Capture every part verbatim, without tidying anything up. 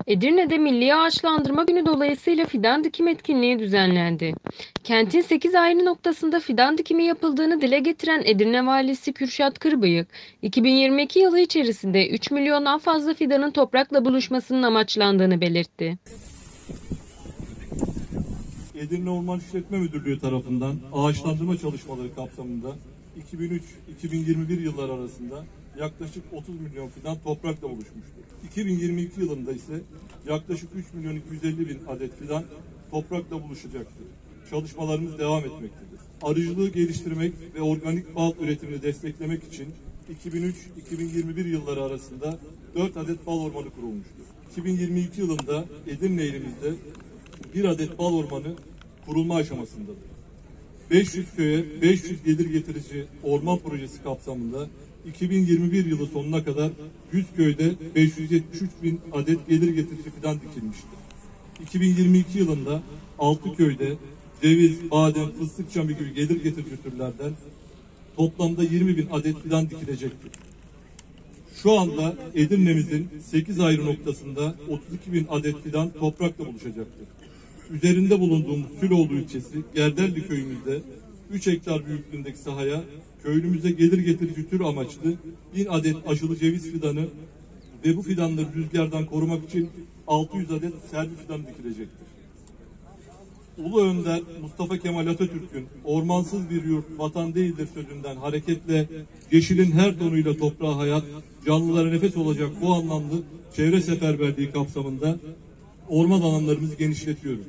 Edirne'de Milli Ağaçlandırma Günü dolayısıyla fidan dikim etkinliği düzenlendi. Kentin sekiz ayrı noktasında fidan dikimi yapıldığını dile getiren Edirne Valisi Kürşat Kırbıyık, iki bin yirmi iki yılı içerisinde üç milyondan fazla fidanın toprakla buluşmasının amaçlandığını belirtti. Edirne Orman İşletme Müdürlüğü tarafından ağaçlandırma çalışmaları kapsamında iki bin üç iki bin yirmi bir yılları arasında yaklaşık otuz milyon fidan toprakla oluşmuştur. iki bin yirmi iki yılında ise yaklaşık üç milyon iki yüz elli bin adet fidan toprakla buluşacaktır. Çalışmalarımız devam etmektedir. Arıcılığı geliştirmek ve organik bal üretimini desteklemek için iki bin üç iki bin yirmi bir yılları arasında dört adet bal ormanı kurulmuştur. iki bin yirmi iki yılında Edirne ilimizde bir adet bal ormanı kurulma aşamasındadır. beş yüz köye beş yüz gelir getirici orman projesi kapsamında iki bin yirmi bir yılı sonuna kadar yüz köyde beş yüz yetmiş üç bin adet gelir getirici fidan dikilmiştir. iki bin yirmi iki yılında altı köyde ceviz, badem, fıstık çamı gibi gelir getirici türlerden toplamda yirmi bin adet fidan dikilecektir. Şu anda Edirne'mizin sekiz ayrı noktasında otuz iki bin adet fidan toprakla buluşacaktır. Üzerinde bulunduğumuz Süloğlu ilçesi Gerdelli köyümüzde üç hektar büyüklüğündeki sahaya köylümüze gelir getirici tür amaçlı bin adet aşılı ceviz fidanı ve bu fidanları rüzgardan korumak için altı yüz adet servi fidan dikilecektir. Ulu Önder Mustafa Kemal Atatürk'ün ormansız bir yurt vatan değildir sözünden hareketle yeşilin her tonuyla toprağa hayat, canlılara nefes olacak bu anlamlı çevre seferberliği kapsamında orman alanlarımızı genişletiyoruz.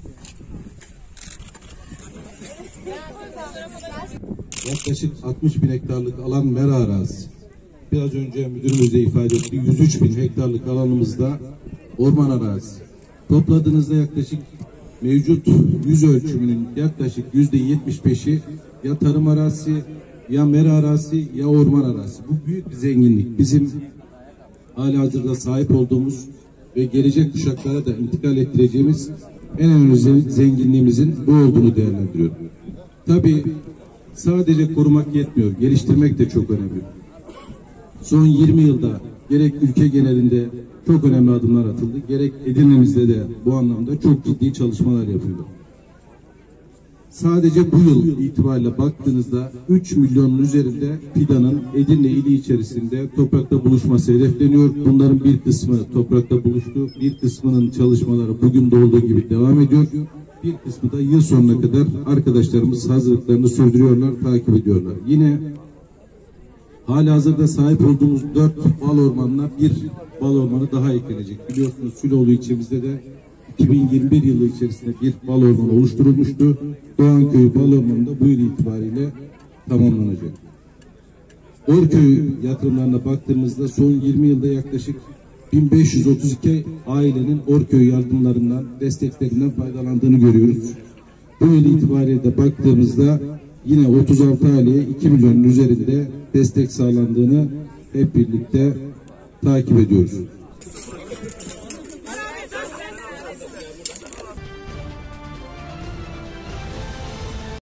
Yaklaşık altmış bin hektarlık alan mera arazisi. Biraz önce müdürümüz de ifade etti. yüz üç bin hektarlık alanımızda orman arazisi. Topladığınızda yaklaşık mevcut yüz ölçümünün yaklaşık yüzde yetmiş beşi ya tarım arazisi, ya mera arazisi, ya orman arazisi. Bu büyük bir zenginlik. Bizim halihazırda sahip olduğumuz ve gelecek kuşaklara da intikal ettireceğimiz en önemli zenginliğimizin bu olduğunu değerlendiriyorum. Tabii sadece korumak yetmiyor, geliştirmek de çok önemli. Son yirmi yılda gerek ülke genelinde çok önemli adımlar atıldı, gerek Edirne'mizde de bu anlamda çok ciddi çalışmalar yapıldı. Sadece bu yıl itibariyle baktığınızda üç milyonun üzerinde fidanın Edirne ili içerisinde toprakta buluşması hedefleniyor. Bunların bir kısmı toprakta buluştu, bir kısmının çalışmaları bugün de olduğu gibi devam ediyor. Bir kısmı da yıl sonuna kadar arkadaşlarımız hazırlıklarını sürdürüyorlar, takip ediyorlar. Yine halihazırda sahip olduğumuz dört bal ormanına bir bal ormanı daha eklenecek. Biliyorsunuz Süloğlu ilçemizde de iki bin yirmi bir yılı içerisinde bir bal ormanı oluşturulmuştu. Doğanköy bal ormanı da bu yıl itibariyle tamamlanacak. Orköy yatırımlarına baktığımızda son yirmi yılda yaklaşık bin beş yüz otuz iki ailenin Orköy yardımlarından, desteklerinden faydalandığını görüyoruz. Bu yıl itibariyle de baktığımızda yine otuz altı aileye iki milyonun üzerinde destek sağlandığını hep birlikte takip ediyoruz.